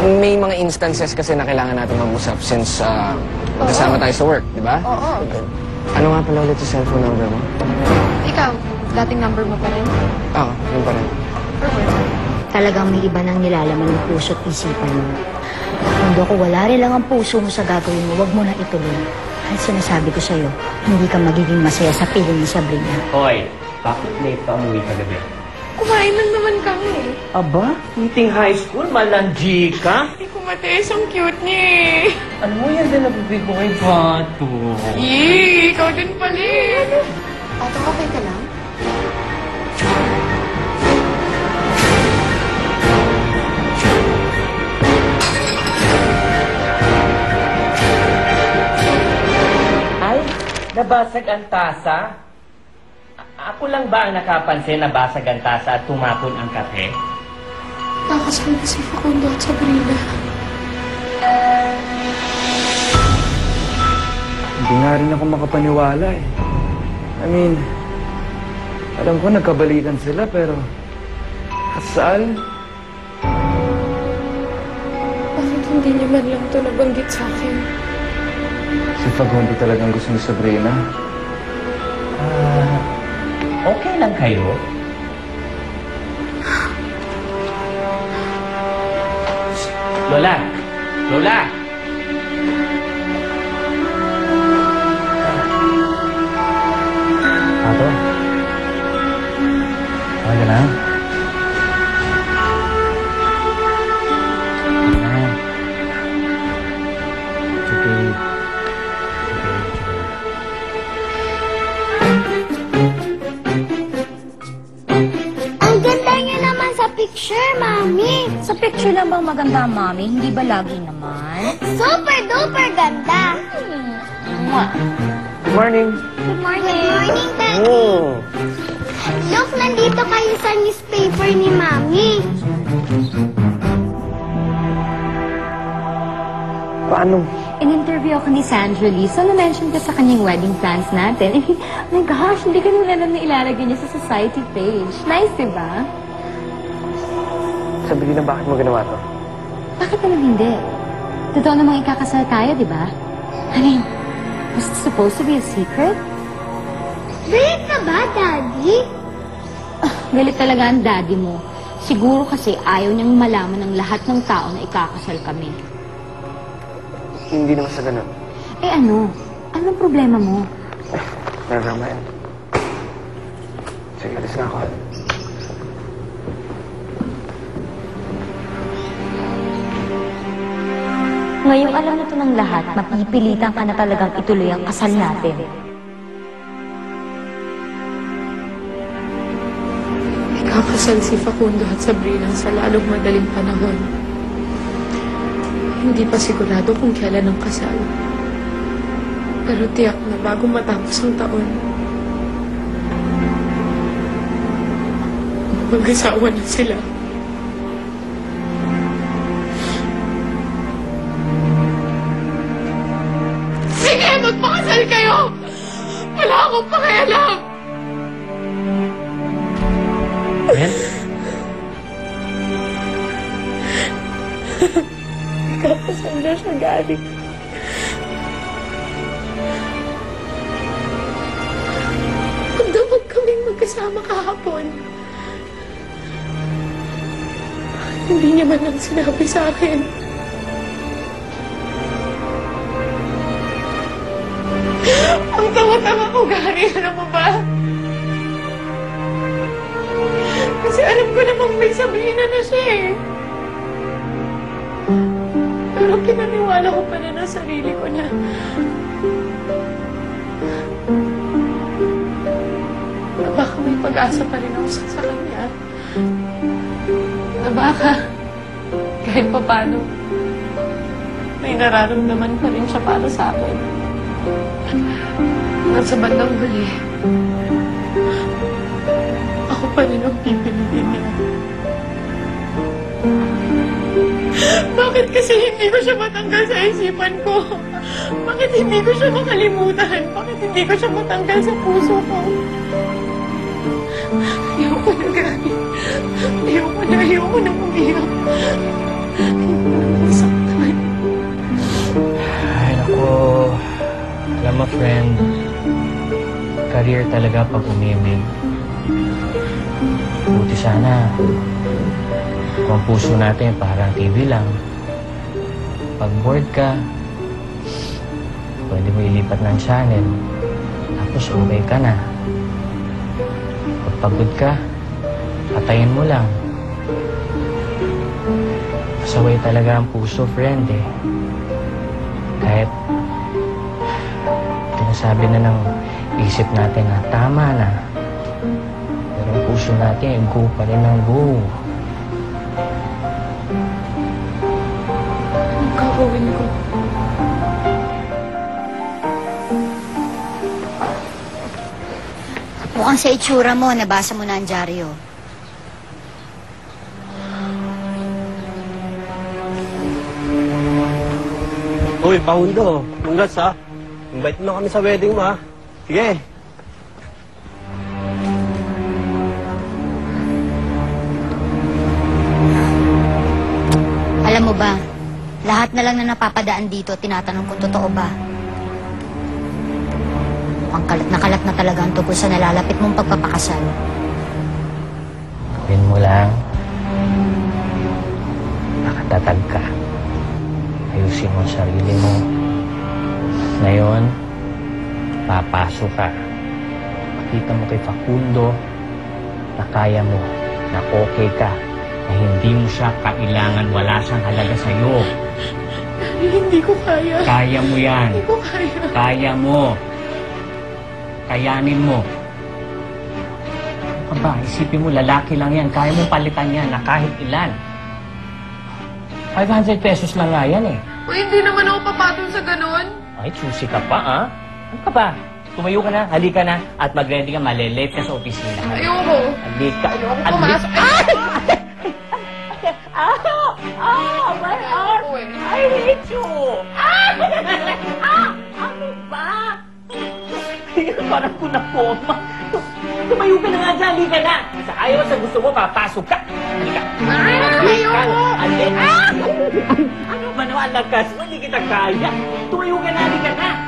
May mga instances kasi na kailangan natin mag-usap since kasama tayo sa work, di ba? Oo. Ano nga pala ulit yung cellphone number mo? Ikaw, dating number mo pa rin? Oo, yun pa rin. Talagang may iba nang nilalaman ng puso't isipan mo. Kung ko wala rin lang ang puso mo sa gagawin mo, wag mo na ituloy. At sinasabi ko sa'yo, hindi ka magiging masaya sa piling ni Sabrina. Hoy, bakit late pa umuwi kagabi? Kumain lang naman kami. Aba, meeting high school, malanji ka? Hindi ko matiis, ang cute niya eh. Ano mo yan din nabibig mo kay Bato? Yee, ikaw din pala eh. Pato, okay ka lang? Ay, nabasag ang tasa? Ako lang ba ang nakapansin na basag ang tasa at tumapon ang kape? Nakasal na si Facundo at Sabrina. Hindi nga rin ako makapaniwala eh. I mean, alam ko nagkabalikan sila pero kasal? Bakit hindi niya man lang ito nabanggit sa akin? Si Facundo talagang gusto ni Sabrina. Okay lang kayo? Lola! Lola! Pato? Okay ka na? It's okay. Ang ganda niya naman sa picture, Mami. Sa picture lang bang maganda, Mami? Hindi ba lagi naman? Super-duper ganda. Good morning. Good morning. Good morning, Daddy. Oh. Look, nandito kayo sa newspaper ni Mami. Paano? In-interview ako ni Sandra Lee, so na-mention ka sa kanyang wedding plans natin. Oh my gosh, hindi ka nila na ilalagay niya sa society page. Nice, diba? Sabrina, bakit mo ginawa to? Bakit naman hindi? Totoo namang ikakasal tayo, diba? I mean, was it supposed to be a secret? Galit ka ba, Daddy? Galit talaga ang daddy mo. Siguro kasi ayaw niyang malaman ng lahat ng tao na ikakasal kami. Hindi naman sa ganun. Eh ano? Anong problema mo? Never mind. Sige, alis na ako. Ngayong alam na to ng lahat, mapipilitan ka na talagang ituloy ang kasal natin. Ikakasal si Facundo at Sabrina sa lalong madaling panahon. Hindi pa sigurado kung kailan ang kasal. Pero tiyak na bago matapos ang taon, mag-asawa na sila. Sige, magpakasal kayo! Wala akong pakialam! Ben? Kakasal na siya, galing. Magdamag kaming magkasama kahapon. Hindi niya man lang sinabi sa akin. Ang tama-tama ko, Gary. Alam mo ba? Kasi alam ko namang may Sabrina na siya eh. Pero pinaniwala ko pa rin ang sarili ko na baka may pag-asa pa rin ako sa kanya. Na baka kahit pa paano may nararamdaman pa rin siya para sa akin. At sa bandang huli, ako pa rin ang pipiliin niya. Bakit kasi hindi ko siya matanggal sa isipan ko? Bakit hindi ko siya makalimutan? Bakit hindi ko siya matanggal sa puso ko? Ayoko na, umiyak. mo, friend, career talaga pag umimig. Buti sana kung ang puso natin parang TV lang. Pag bored ka, pwede mo ilipat ng channel. Tapos okay ka na. Pag pagod ka, patayin mo lang. Pasaway talaga ang puso, friend eh. Kahit sinasabi na ng isip natin na tama na. Pero ang puso natin, go pa rin ang go. Anong gagawin ko? Mukhang sa itsura mo, nabasa mo na ang dyaryo. Uy, Pahundo. Congrats, ha. Invite mo na kami sa wedding mo, ha. Sige. Alam mo ba, lahat na lang na napapadaan dito, tinatanong kung totoo ba. Mukhang kalat na talaga ang tungkol sa nalalapit mong pagpapakasal. Gawin mo lang. Nakatatag ka. Ayusin mo ang sarili mo. Ngayon, papasok ka. Pakita mo kay Facundo na kaya mo, na okay ka, na hindi mo siya kailangan, wala siyang halaga sa'yo. Daddy, hindi ko kaya. Kaya mo yan. Hindi ko kaya. Kaya mo. Kayanin mo. Ano ka ba? Isipin mo, lalaki lang yan. Kaya mong palitan yan na kahit ilan. 500 pesos lang nga yan eh. Uy, hindi naman ako papatol sa ganon. Ay, choosy ka pa, ah? Ano ka ba? Tumayo ka na, halika na, at mag-ready ka, malilate ka sa opisina. Ayoko. Halika. Ayoko pumasok. Ay! My heart! I hate you! Ano ba? Parang kunapoma. Tumayo ka na nga dyan, halika na. Sa ayaw sa gusto mo, papasok ka. Halika. Halika. Halika. Ano ba naman, lakas mo? Hindi kita kaya. Tumayo ka na, halika na.